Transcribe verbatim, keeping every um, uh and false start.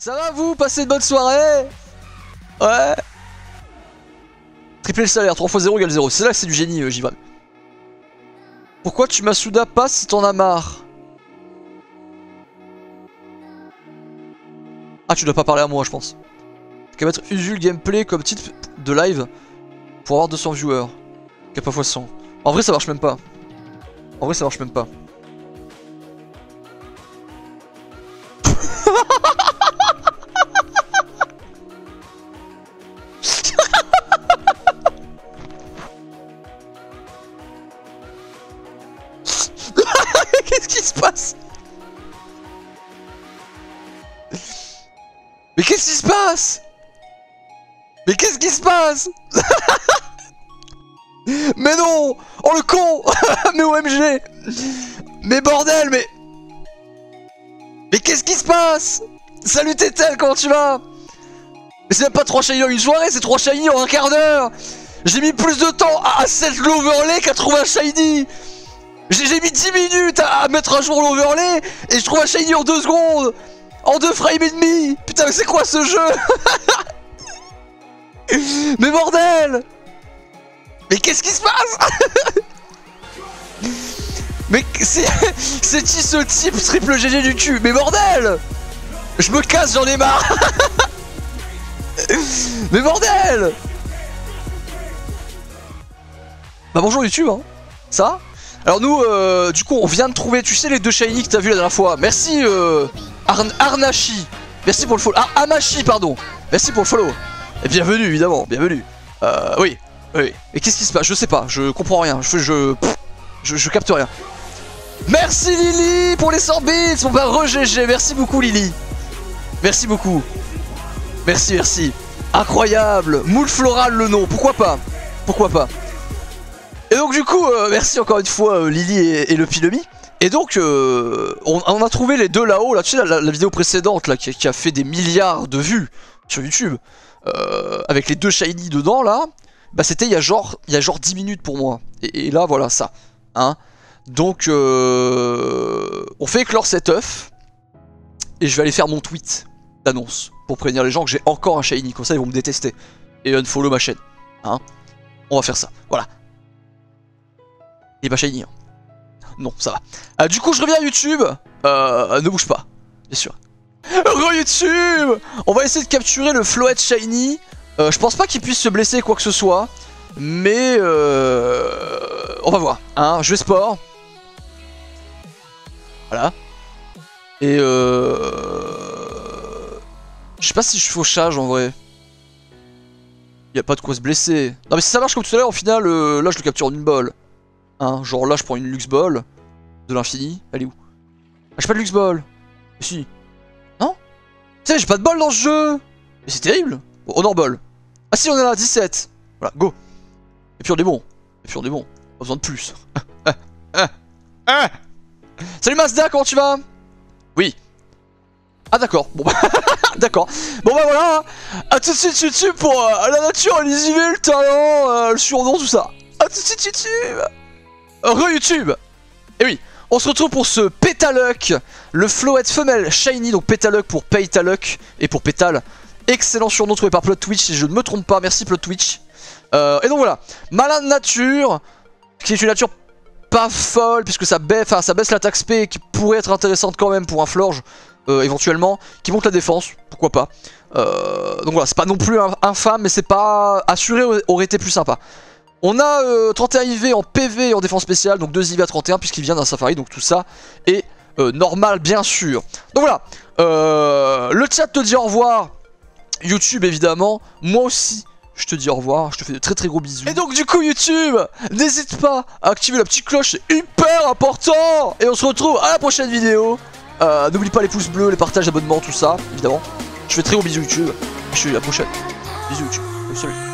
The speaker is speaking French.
Ça va vous? Passez une bonne soirée? Ouais. Tripler le salaire, trois fois zéro égale zéro. C'est là que c'est du génie, euh, Jivan. Pourquoi tu m'as pas si t'en as marre? Ah, tu dois pas parler à moi, je pense. T'as qu'à mettre Usul Gameplay comme titre de live pour avoir deux cents viewers. Kappa fois cent. En vrai, ça marche même pas. En vrai, ça marche même pas. Qu'est-ce qui se passe? Mais qu'est-ce qui se passe? Mais qu'est-ce qui se passe? Mais non! Oh le con! Mais O M G! Mais bordel, mais... Mais qu'est-ce qui se passe? Salut Tétel, comment tu vas? Mais c'est même pas trois shiny en une soirée, c'est trois shiny en un quart d'heure! J'ai mis plus de temps à set l'overlay qu'à trouver un shiny! J'ai mis dix minutes à mettre à jour l'overlay et je trouve un shiny en deux secondes! En deux frames et demi! Putain, mais c'est quoi ce jeu? Mais bordel! Mais qu'est-ce qui se passe? Mais c'est qui ce type triple G G du cul? Mais bordel! Je me casse, j'en ai marre. Mais bordel! Bah bonjour YouTube, hein. Ça? Alors nous, euh, du coup, on vient de trouver, tu sais, les deux shiny que t'as vu la dernière fois. Merci, euh, Arn Arnashi. Merci pour le follow. Ah, Amashi, pardon. Merci pour le follow. Et bienvenue, évidemment, bienvenue. Euh, oui, oui. Et qu'est-ce qui se passe? Je sais pas, je comprends rien. Je, je, pff, je, je capte rien. Merci Lily pour les cent bits. Bon bah re-G G, merci beaucoup Lily. Merci beaucoup. Merci, merci. Incroyable. Moule floral le nom, pourquoi pas? Pourquoi pas? Et donc du coup, euh, merci encore une fois euh, Lily et, et le Pilemi. Et donc, euh, on, on a trouvé les deux là-haut, là, tu sais, la, la, la vidéo précédente là, qui, qui a fait des milliards de vues sur YouTube, euh, avec les deux shiny dedans là, bah c'était il y a genre, il y a genre dix minutes pour moi. Et, et là, voilà ça. Hein. Donc, euh, on fait éclore cet œuf, et je vais aller faire mon tweet d'annonce pour prévenir les gens que j'ai encore un shiny, comme ça ils vont me détester et unfollow ma chaîne. Hein. On va faire ça, voilà. Il est pas shiny, hein. Non, ça va. Euh, du coup, je reviens à YouTube. Euh, ne bouge pas, bien sûr. Re YouTube. On va essayer de capturer le Floette shiny. Euh, je pense pas qu'il puisse se blesser quoi que ce soit. Mais euh, on va voir. Hein, je vais sport. Voilà. Et euh... je sais pas si je fauchage en vrai. Y a pas de quoi se blesser. Non mais si ça marche comme tout à l'heure, au final, euh, là je le capture en une balle. Hein, genre là je prends une Lux Ball de l'infini. Elle est où? Ah, j'ai pas de Lux Ball. Mais si. Non? Tu sais, j'ai pas de ball dans ce jeu. Mais c'est terrible. Bon, Honor Ball. Ah si, on est là, dix-sept. Voilà, go. Et puis on est bon. Et puis on est bon. Pas besoin de plus. Salut Mazda, comment tu vas? Oui. Ah d'accord, bon bah d'accord. Bon bah voilà. A tout de suite YouTube pour euh, la nature, les I V, le talent, euh, le surnom, tout ça. A tout de suite YouTube. Re-YouTube. Et oui, on se retrouve pour ce Pétaluck, le Floette femelle shiny, donc Pétaluck pour Paytaluck et pour Pétale. Excellent surnom trouvé par Plot Twitch si je ne me trompe pas, merci Plot Twitch. Euh, et donc voilà, malin de nature, qui est une nature pas folle puisque ça baisse, enfin, ça baisse l'attaque spé qui pourrait être intéressante quand même pour un Florge. Euh, éventuellement, qui monte la défense, pourquoi pas. Euh, donc voilà, c'est pas non plus infâme, mais c'est pas assuré, aurait été plus sympa. On a euh, trente et un I V en P V et en défense spéciale, donc deux I V à trente et un puisqu'il vient d'un safari, donc tout ça est euh, normal bien sûr. Donc voilà, euh, le chat te dit au revoir, YouTube évidemment, moi aussi je te dis au revoir, je te fais de très très gros bisous. Et donc du coup YouTube, n'hésite pas à activer la petite cloche, c'est hyper important. Et on se retrouve à la prochaine vidéo. Euh, N'oublie pas les pouces bleus, les partages, abonnements, tout ça, évidemment. Je fais très gros bisous YouTube. Je te dis à la prochaine. Bisous YouTube. Salut.